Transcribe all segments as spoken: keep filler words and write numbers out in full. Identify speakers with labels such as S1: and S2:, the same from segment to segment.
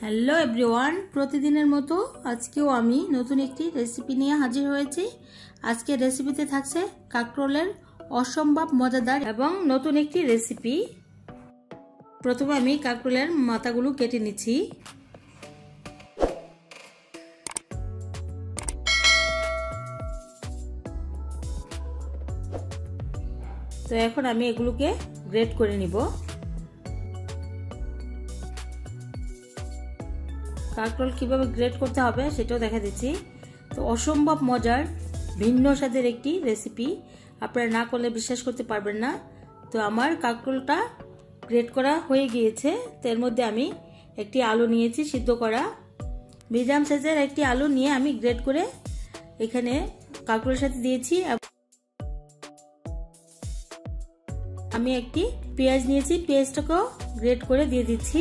S1: Hello everyone, প্রতিদিনের মতো আজকেও আমি নতুন একটি রেসিপি নিয়ে হাজির হয়েছি। আজকের রেসিপিতে থাকছে কাঁকরোলের অসম্ভব মজাদার এবং নতুন একটি রেসিপি। প্রথমে আমি কাঁকরোলের মাথাগুলো কেটে নিচ্ছি। তো এখন আমি এগুলোকে গ্রেট করে নিব। কাঁকরোল কিভাবে গ্রেট করতে হবে সেটাও দেখা দিচ্ছি। তো অসম্ভব মজার ভিন্ন স্বাদের একটি রেসিপি, আপনারা না করলে বিশ্বাস করতে পারবেন না। তো আমার কাঁকরোলটা গ্রেট করা হয়ে গিয়েছে। তো এর মধ্যে আমি একটি আলু নিয়েছি সিদ্ধ করা, মিডিয়াম সাইজের একটি আলু নিয়ে আমি গ্রেট করে এখানে কাঁকরোলের সাথে দিয়েছি। আমি একটি পেঁয়াজ নিয়েছি, পেঁয়াজটাকেও গ্রেট করে দিয়ে দিচ্ছি।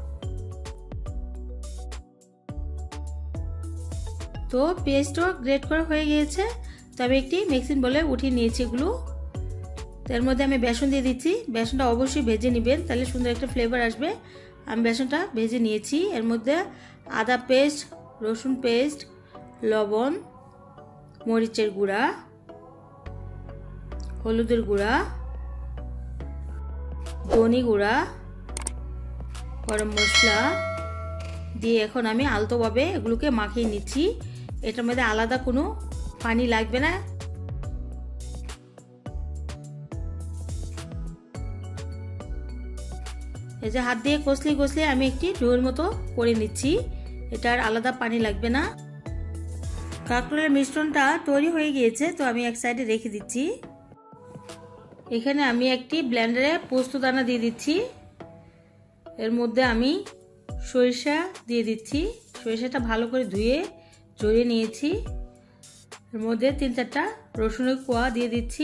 S1: তো পেস্টও গ্রেট করা হয়ে গিয়েছে। তো আমি একটি মিক্সিং বলে উঠিয়ে নিয়েছি এগুলো। এর মধ্যে আমি বেসন দিয়ে দিচ্ছি। বেসনটা অবশ্যই ভেজে নেবেন, তাহলে সুন্দর একটা ফ্লেভার আসবে। আমি বেসনটা ভেজে নিয়েছি। এর মধ্যে আদা পেস্ট, রসুন পেস্ট, লবণ, মরিচের গুঁড়া, হলুদের গুঁড়া, ধনে গুঁড়া, গরম মশলা দিয়ে এখন আমি আলতোভাবে এগুলোকে মাখিয়ে নিচ্ছি। এটার মধ্যে আলাদা কোনো পানি লাগবে না। এই যে হাত দিয়ে কষলে কষলে আমি একটি ডোর মতো করে নিচ্ছি। এটার আলাদা পানি লাগবে না। কাঁকরোলের মিশ্রণটা তৈরি হয়ে গিয়েছে। তো আমি এক সাইডে রেখে দিচ্ছি। এখানে আমি একটি ব্লেন্ডারে পোস্ত দানা দিয়ে দিচ্ছি। এর মধ্যে আমি সরিষা দিয়ে দিচ্ছি। সরিষাটা ভালো করে ধুয়ে জড়িয়ে নিয়েছি। এর মধ্যে তিন চারটা রসুনের কোয়া দিয়ে দিচ্ছি,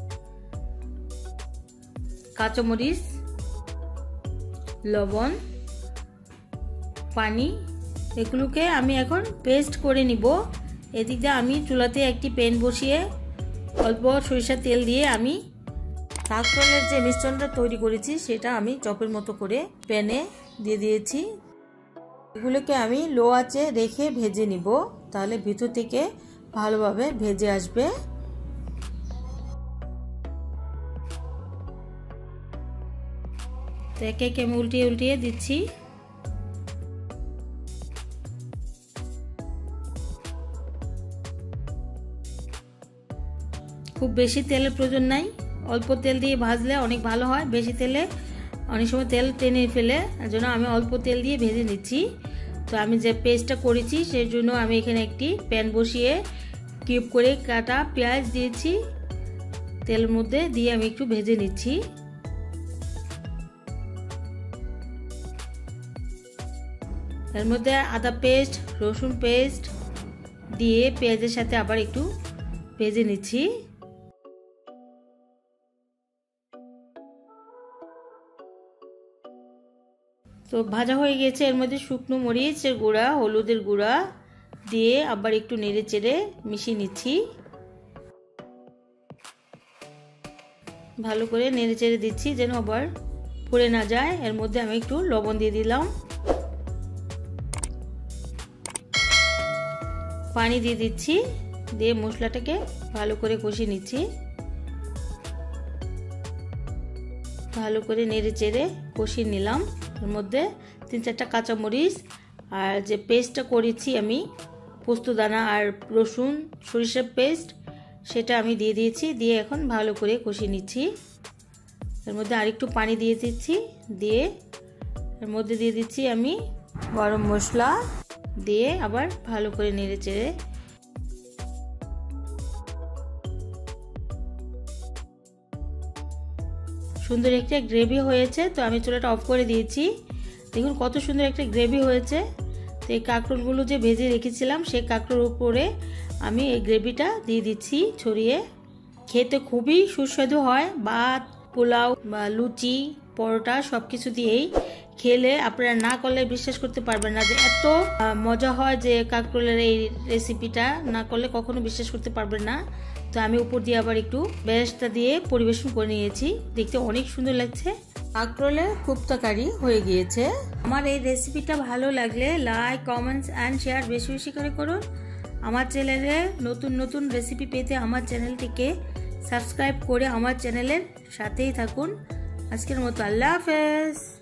S1: কাঁচামরিচ, লবণ, পানি, এগুলোকে আমি এখন পেস্ট করে নিব। এদিক দিয়ে আমি চুলাতে একটি প্যান বসিয়ে অল্প সরিষার তেল দিয়ে আমি কাঁকরোলের যে মিশ্রণটা তৈরি করেছি সেটা আমি চপের মতো করে প্যানে দিয়ে দিয়েছি। এগুলোকে আমি লো আঁচে রেখে ভেজে নিব, তাহলে ভিতর থেকে ভালোভাবে ভেজে আসবে। তো একে একে আমি উল্টিয়ে উল্টিয়ে দিচ্ছি। খুব বেশি তেলের প্রয়োজন নাই, অল্প তেল দিয়ে ভাজলে অনেক ভালো হয়। বেশি তেলে অনেক সময় তেল টেনে ফেলে, এর জন্য আমি অল্প তেল দিয়ে ভেজে নিচ্ছি। তো আমি যে পেস্টটা করেছি সেই জন্য আমি এখানে একটি প্যান বসিয়ে কিউব করে কাটা পেঁয়াজ দিয়েছি। তেলের মধ্যে দিয়ে আমি একটু ভেজে নিচ্ছি। এর মধ্যে আদা পেস্ট, রসুন পেস্ট দিয়ে পেঁয়াজের সাথে আবার একটু ভেজে নিচ্ছি। তো ভাজা হয়ে গেছে। এর মধ্যে শুকনো মরিচের গুঁড়া, হলুদের গুঁড়া দিয়ে আবার একটু নেড়ে চেড়ে মিশিয়ে নিচ্ছি। ভালো করে নেড়ে চেড়ে দিচ্ছি যেন আবার পুড়ে না যায়। এর মধ্যে আমি একটু লবণ দিয়ে দিলাম, পানি দিয়ে দিচ্ছি, দিয়ে মশলাটাকে ভালো করে কষিয়ে নিচ্ছি। ভালো করে নেড়ে চেড়ে কষিয়ে নিলাম। এর মধ্যে তিন চারটা কাঁচামরিচ আর যে পেস্টটা করেছি আমি পোস্ত দানা আর রসুন সরিষার পেস্ট, সেটা আমি দিয়ে দিয়েছি। দিয়ে এখন ভালো করে কষিয়ে নিচ্ছি। এর মধ্যে আরেকটু পানি দিয়ে দিচ্ছি। দিয়ে এর মধ্যে দিয়ে দিচ্ছি আমি গরম মশলা, দিয়ে আবার ভালো করে নেড়ে চেড়ে সুন্দর একটা গ্রেভি হয়েছে। তো আমি চুলাটা অফ করে দিয়েছি। দেখুন কত সুন্দর একটা গ্রেভি হয়েছে। তো এই কাঁকরোলগুলো যে ভেজে রেখেছিলাম সেই কাঁকরোলের উপরে আমি এই গ্রেভিটা দিয়ে দিচ্ছি ছড়িয়ে। খেতে খুবই সুস্বাদু হয়। ভাত, পোলাও বা লুচি, পরোটা সব কিছু দিয়েই খেলে আপনারা না করলে বিশ্বাস করতে পারবেন না যে এত মজা হয়। যে কাঁকরোলের এই রেসিপিটা না করলে কখনো বিশ্বাস করতে পারবেন না। তো আমি উপর দিয়ে আবার একটু বেরেস্তা দিয়ে পরিবেশন করে নিয়েছি। দেখতে অনেক সুন্দর লাগছে। কাঁকরোলের কোপ্তা কারি হয়ে গিয়েছে। আমার এই রেসিপিটা ভালো লাগলে লাইক, কমেন্টস অ্যান্ড শেয়ার বেশি বেশি করে করুন। আমার চ্যানেলে নতুন নতুন রেসিপি পেতে আমার চ্যানেলটিকে সাবস্ক্রাইব করে আমার চ্যানেলের সাথেই থাকুন। আজকের মতো আল্লাহ হাফেজ।